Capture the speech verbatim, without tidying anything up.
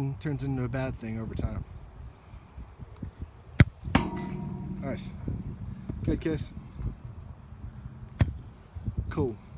thing turns into a bad thing over time. Nice. Good kiss. Cool.